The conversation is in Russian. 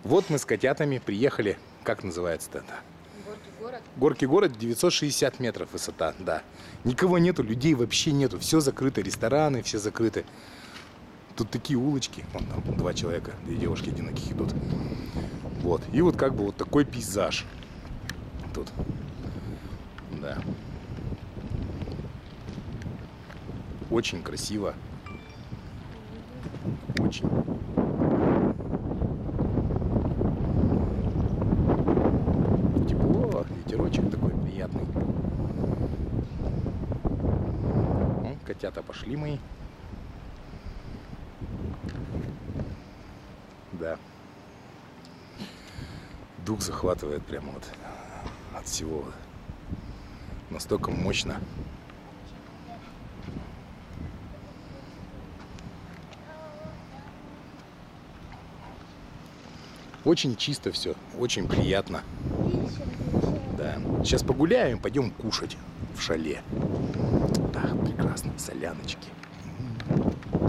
Вот мы с котятами приехали. Как называется-то это? Горький город. Горький город, 960 метров высота, да. Никого нету, людей вообще нету. Все закрыто, рестораны все закрыты. Тут такие улочки. Вон там 2 человека, 2 девушки одиноких идут. Вот. И вот как бы вот такой пейзаж. Тут. Да. Очень красиво. Очень. Тепло, ветерочек такой приятный. Ну, котята пошли мои. Да. Дух захватывает прямо вот от всего. Настолько мощно. Очень чисто все, очень приятно. Да. Сейчас погуляем, пойдем кушать в шале. Да, прекрасно, соляночки.